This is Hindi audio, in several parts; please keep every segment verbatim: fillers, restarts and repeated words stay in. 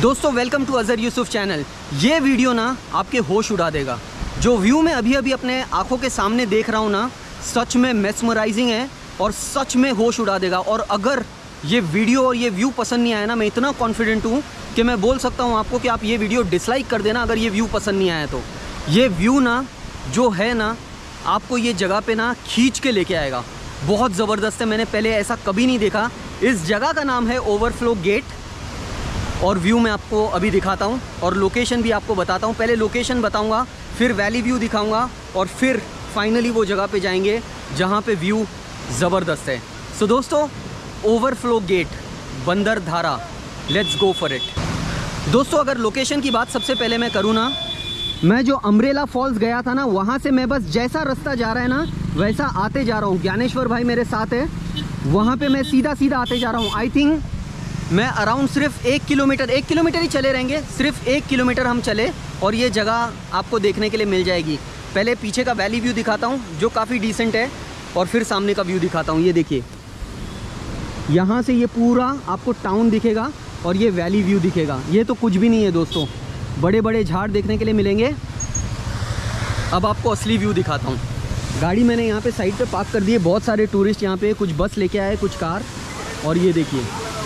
दोस्तों welcome to Azhar Yusuf channel. ये वीडियो ना आपके होश उड़ा देगा। जो व्यू मैं अभी अभी अपने आंखों के सामने देख रहा हूँ ना, सच में मेस्मराइजिंग है और सच में होश उड़ा देगा। और अगर ये वीडियो और ये व्यू पसंद नहीं आया ना, मैं इतना कॉन्फिडेंट हूँ कि मैं बोल सकता हूँ आपको कि आप ये वीडियो डिसलाइक कर देना अगर ये व्यू पसंद नहीं आया तो। ये व्यू ना जो है ना, आपको ये जगह पे ना खींच के लेके आएगा। बहुत ज़बरदस्त है, मैंने पहले ऐसा कभी नहीं देखा। इस जगह का नाम है ओवरफ्लो गेट और व्यू मैं आपको अभी दिखाता हूँ और लोकेशन भी आपको बताता हूँ। पहले लोकेशन बताऊँगा, फिर वैली व्यू दिखाऊँगा और फिर फाइनली वो जगह पे जाएंगे जहाँ पे व्यू ज़बरदस्त है। सो so, दोस्तों overflow gate Bandardhara, let's go for it. दोस्तों अगर लोकेशन की बात सबसे पहले मैं करूँ ना, मैं जो अम्ब्रेला फॉल्स गया था ना, वहाँ से मैं बस जैसा रास्ता जा रहा है ना वैसा आते जा रहा हूँ। ज्ञानेश्वर भाई मेरे साथ है, वहाँ पे मैं सीधा सीधा आते जा रहा हूँ। आई थिंक मैं अराउंड सिर्फ एक किलोमीटर एक किलोमीटर ही चले रहेंगे, सिर्फ एक किलोमीटर हम चले और ये जगह आपको देखने के लिए मिल जाएगी। पहले पीछे का वैली व्यू दिखाता हूँ जो काफ़ी डिसेंट है और फिर सामने का व्यू दिखाता हूँ। ये देखिए, यहाँ से ये पूरा आपको टाउन दिखेगा और ये वैली व्यू दिखेगा। ये तो कुछ भी नहीं है दोस्तों, बड़े बड़े झाड़ देखने के लिए मिलेंगे। अब आपको असली व्यू दिखाता हूँ। गाड़ी मैंने यहाँ पे साइड पे पार्क कर दी है। बहुत सारे टूरिस्ट यहाँ पे, कुछ बस लेके आए, कुछ कार। और ये देखिए,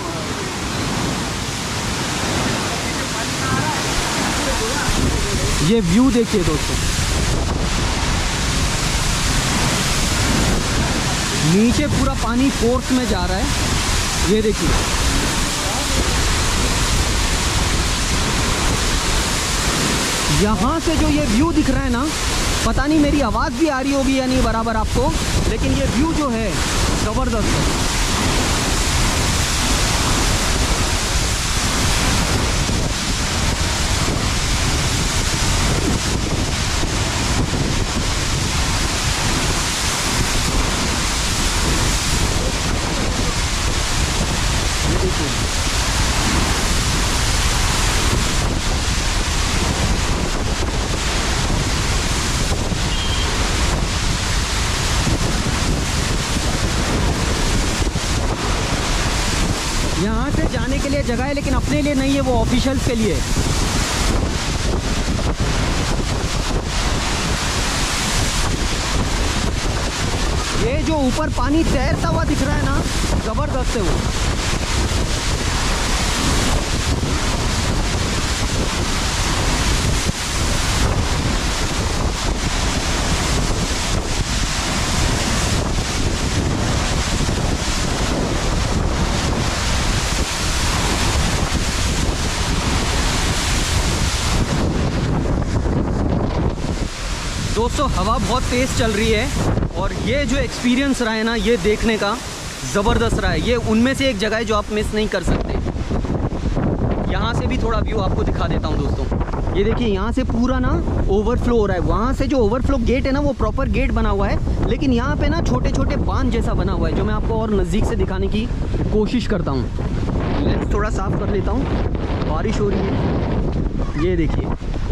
ये व्यू देखिए दोस्तों, नीचे पूरा पानी फोर्स में जा रहा है। ये देखिए, यहाँ से जो ये व्यू दिख रहा है ना, पता नहीं मेरी आवाज़ भी आ रही होगी या नहीं बराबर आपको, लेकिन ये व्यू जो है ज़बरदस्त है। यहाँ से जाने के लिए जगह है, लेकिन अपने लिए नहीं है, वो ऑफिशियल्स के लिए। ये जो ऊपर पानी तैरता हुआ दिख रहा है ना, जबरदस्त है वो। दोस्तों हवा बहुत तेज़ चल रही है और ये जो एक्सपीरियंस रहा है ना, ये देखने का ज़बरदस्त रहा है। ये उनमें से एक जगह है जो आप मिस नहीं कर सकते। यहाँ से भी थोड़ा व्यू आपको दिखा देता हूँ दोस्तों। ये देखिए, यहाँ से पूरा ना ओवरफ्लो हो रहा है। वहाँ से जो ओवरफ्लो गेट है ना, वो प्रॉपर गेट बना हुआ है, लेकिन यहाँ पे ना छोटे छोटे बांध जैसा बना हुआ है, जो मैं आपको और नज़दीक से दिखाने की कोशिश करता हूँ। लेंस थोड़ा साफ़ कर लेता हूँ, बारिश हो रही है। ये देखिए,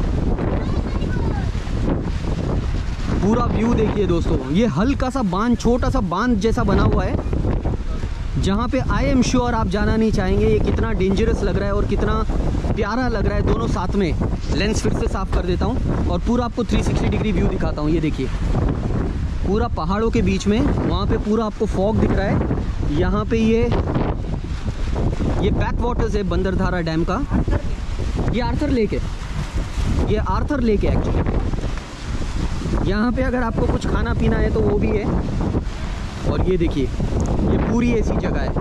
पूरा व्यू देखिए दोस्तों। ये हल्का सा बांध, छोटा सा बांध जैसा बना हुआ है, जहाँ पे आई एम श्योर आप जाना नहीं चाहेंगे। ये कितना डेंजरस लग रहा है और कितना प्यारा लग रहा है, दोनों साथ में। लेंस फिर से साफ़ कर देता हूँ और पूरा आपको तीन सौ साठ डिग्री व्यू दिखाता हूँ। ये देखिए, पूरा पहाड़ों के बीच में, वहाँ पे पूरा आपको फॉग दिख रहा है। यहाँ पे ये ये बैक वाटर्स है बंदरधारा डैम का। ये आर्थर लेक है, ये आर्थर लेक है एक्चुअली। यहाँ पे अगर आपको कुछ खाना पीना है तो वो भी है। और ये देखिए, ये पूरी ऐसी जगह है।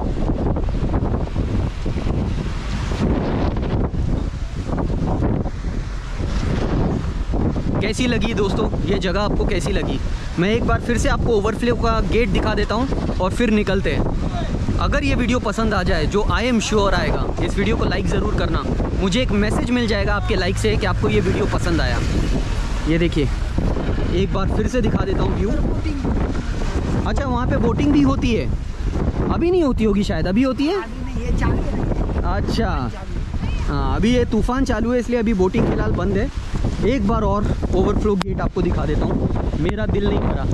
कैसी लगी दोस्तों ये जगह, आपको कैसी लगी? मैं एक बार फिर से आपको ओवरफ्लो का गेट दिखा देता हूँ और फिर निकलते हैं। अगर ये वीडियो पसंद आ जाए, जो आई एम श्योर आएगा, इस वीडियो को लाइक ज़रूर करना। मुझे एक मैसेज मिल जाएगा आपके लाइक से कि आपको ये वीडियो पसंद आया। ये देखिए, एक बार फिर से दिखा देता हूँ व्यू। अच्छा, वहाँ पे बोटिंग भी होती है? अभी नहीं होती होगी शायद, अभी होती है? अच्छा हाँ, अभी ये तूफ़ान चालू है इसलिए अभी बोटिंग फ़िलहाल बंद है। एक बार और ओवरफ्लो गेट आपको दिखा देता हूँ, मेरा दिल नहीं भरा।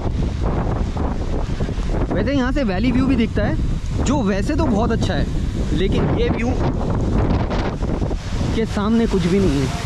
वैसे यहाँ से वैली व्यू भी दिखता है, जो वैसे तो बहुत अच्छा है, लेकिन ये व्यू के सामने कुछ भी नहीं है।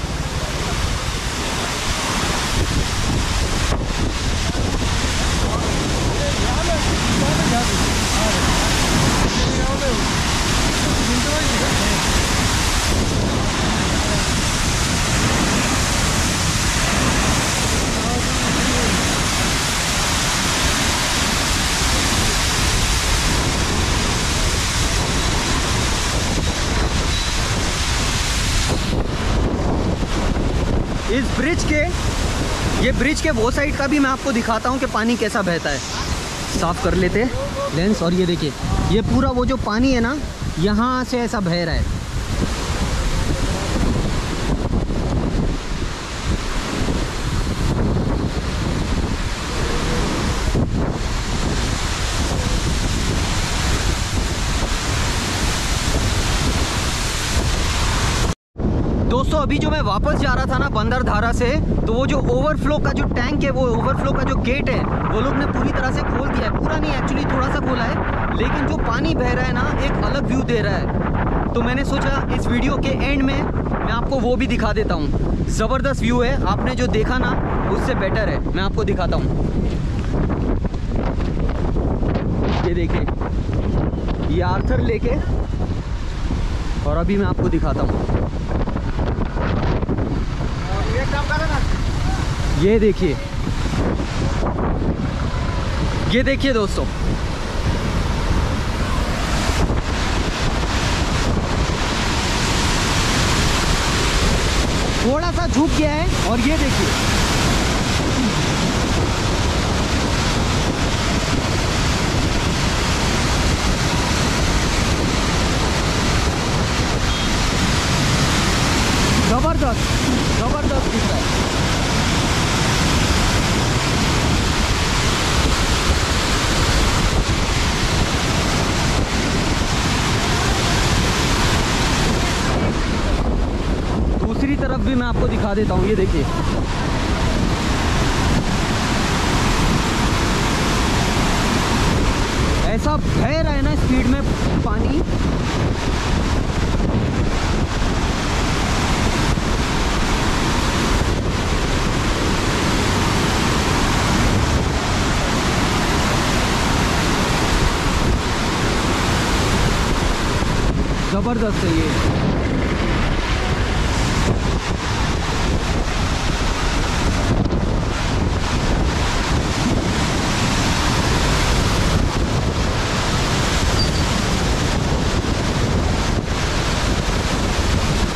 इस ब्रिज के ये ब्रिज के वो साइड का भी मैं आपको दिखाता हूँ कि पानी कैसा बहता है। साफ कर लेते हैं लेंस, और ये देखिए ये पूरा वो जो पानी है ना, यहाँ से ऐसा बह रहा है। दोस्तों अभी जो मैं वापस जा रहा था ना बंदरधारा से, तो वो जो ओवरफ्लो का जो टैंक है, वो ओवरफ्लो का जो गेट है, वो लोग ने पूरी तरह से खोल दिया है। पूरा नहीं, एक्चुअली थोड़ा सा खोला है, लेकिन जो पानी बह रहा है ना एक अलग व्यू दे रहा है। तो मैंने सोचा इस वीडियो के एंड में मैं आपको वो भी दिखा देता हूँ। ज़बरदस्त व्यू है, आपने जो देखा ना उससे बेटर है। मैं आपको दिखाता हूँ, ये देखिए ये आर्थर लेके, और अभी मैं आपको दिखाता हूँ। ये देखिए, ये देखिए दोस्तों, थोड़ा सा झुक गया है, और ये देखिए जबरदस्त जबरदस्त दिख रहा है। दूसरी तरफ भी मैं आपको दिखा देता हूँ, ये देखिए ऐसा बह रहा है ना स्पीड में पानी। जबरदस्त है ये।